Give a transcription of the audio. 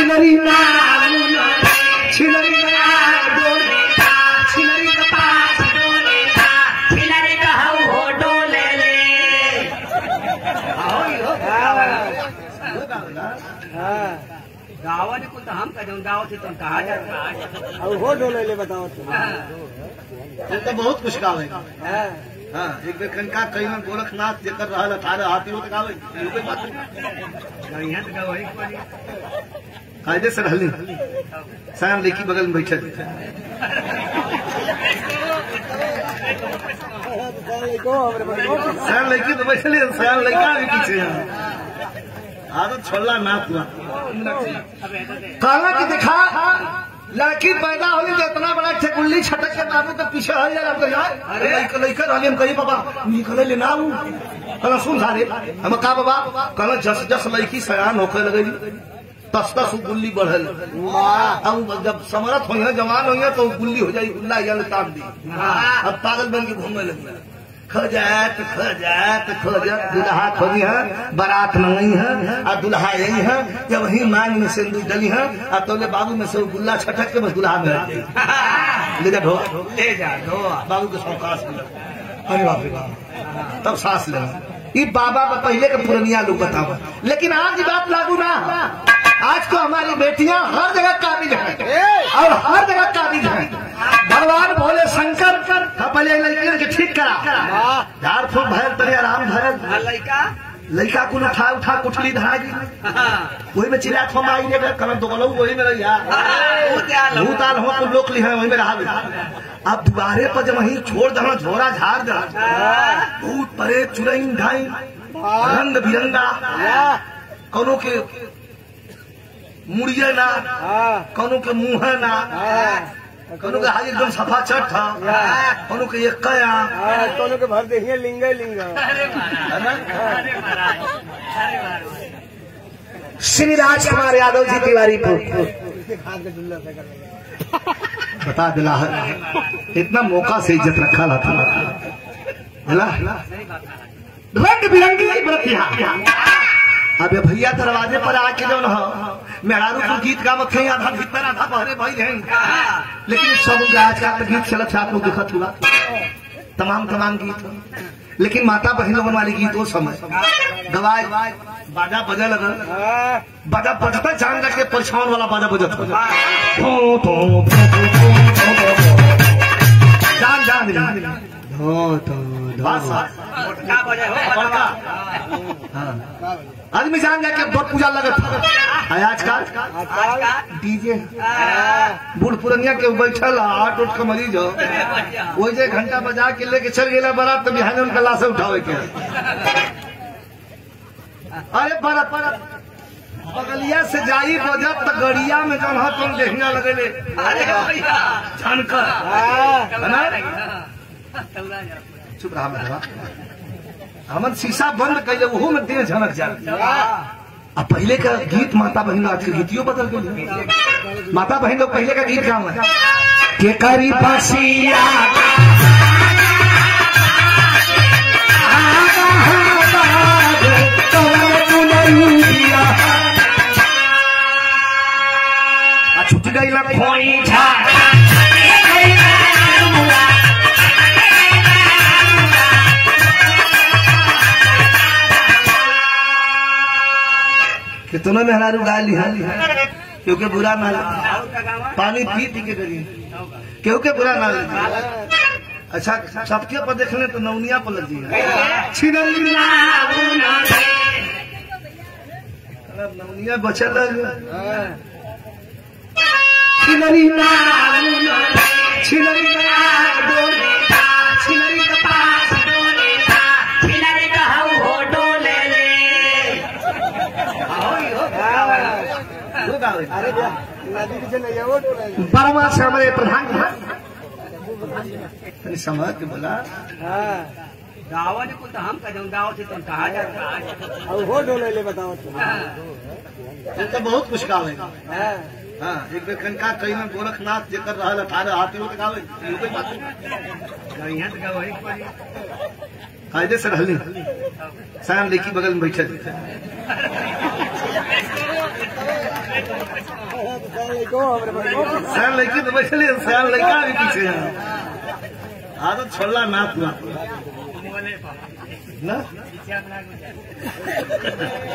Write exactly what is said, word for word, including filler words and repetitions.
छिनरी ना छिनरी ना डोले छिनरी के पास डोले छिनरी का हो डोले ले गाँव ने कुछ हम कह गाँव से तुम कहा जाता हो डोले ले बताओ तो बहुत कुछ गावे हाँ एक बेर कनका कहीं गोरखनाथ जेकर रहल अठारह हाथी वो गावे कायदे से रहली सयान लेकी बगल में बैठे सयान लेकी तो बैठे सयान लड़का भी पीछे आदत छोड़ला ना पूरा कहना कि दिखा लड़की पैदा होली तो इतना बड़ा ठेकुल्ली छटक के बाबू के पीछे हल जाए अरे लड़का रहली हम कही बाबा निकले ले ना कहना सुन सारे हम का बाबा कहना जस जस लड़की सयान होकर लगे तस तस गुल्ली बढ़ल अब जब समरथ हो जवान हो तो गुल्ली हो जाए गुल्ला या ताप दी अब पागल बन के घूमने लगे खजात खजात खजात दुल्हा खोजी है बारात मंगई है और दुल्हा यही है कि वही मांग में सिंदूर डली है और तोले बाबू में से गुल्ला छटक के बस दुल्हा में ले जा ढो ले जा ढो बाबू के सौकाश मिला अरे बाप रे बाप तब सांस ले ये बाबा का पहले का पुरनिया लोग बताओ लेकिन आज की बात लागू ना आज को हमारी बेटियां हर जगह काबिल है और हर जगह काबिल है भगवान भोले शंकर पहले लड़कियों के ठीक करा झाड़ फूक भैल तरे आराम भैल लड़का लड़का को उठा उठा कुठली धागी वही में चिल्ला थो माई ने कल दोगलो वही में रहिया भूताल हो तो लोक ली है वही में रहा अब दुबारे पर जब वही छोड़ दो झोरा झाड़ दो भूत परे चुरई ढाई रंग बिरंगा कौनों के मुड़िया ना कौनों के मुंह ना कौनों के हाथ एकदम सफा चट था कौनों के एक कया कौनों के भर दे लिंग लिंग श्री राजकुमार यादव जी तिवारी को बता दिला है इतना मौका से इज्जत रखा था रंग बिरंगी व्रतिया अब भैया दरवाजे पर आके जो न मेहरारू को गीत गावत है आधा भीतर आधा बहरे भाई हैं लेकिन सब आज का गीत चलत आप लोग दिखत हुआ तमाम तमाम गीत लेकिन माता बहनों वाली गीत वो समय गवाए बाजा बजा लगा बाजा बजता जान के परछावन वाला बाजा बजत जान जान आदमी जान जाके बहुत पूजा लगत आजकल डीजे बूढ़ पुरनिया के बैठल आठ उठ के मरीज हो वही जे घंटा बजा के लेके चल गया बारात तो बिहान उनका लाश उठावे के अरे बारात बगलिया से जाई बजत तो गड़िया में जन हाथ तुम देखने लगे जानकर चुप रहा मेरा हमन शीशा बंद कैले वो में देह झनक जाए अब पहले का गीत माता बहन आज के गीतियों बदल गए माता बहन लोग पहले का गीत गाँव है के करी बसिया छुट गई खोई झा कितना मेहरारू गाली है क्योंकि बुरा ना पानी पी पी के करिए क्योंकि बुरा ना अच्छा सबके पर देखने तो नौनिया पर लग नौनिया बचल छिनरी ना छिनरी छिनरी के पास छिनरी का हो डोले बर्मा से हमारे प्रधान समझ के बोला गाँव ने कुछ हम कह गाँव से तुम कहा जाता हो डोले ले बताओ तो बहुत कुछ गावे हाँ एक बेर कनका कहीं गोरखनाथ जेकर रहल अठारह हाथी वो गावे कायदे से रहली सयान लेकी बगल में बैठे सयान लड़को हमरे पास सयान लड़की तो बैठे सयान लड़का भी पीछे है आदत छोड़ला ना तू ना